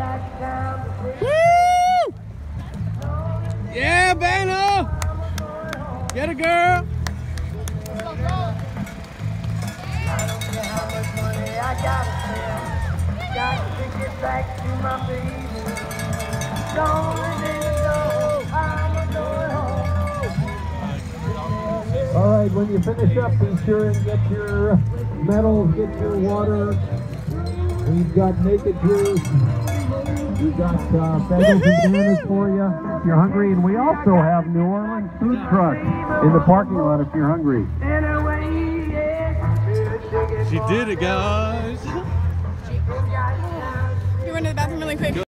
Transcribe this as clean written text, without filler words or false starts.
Woo! Yeah, Banner! Get a girl! All right, when you finish up, be sure and get your medals, get your water. We've got naked juice. We've got bagels and bananas for you if you're hungry. And we also have New Orleans food trucks in the parking lot if you're hungry. She did it, guys. You went to the bathroom really quick.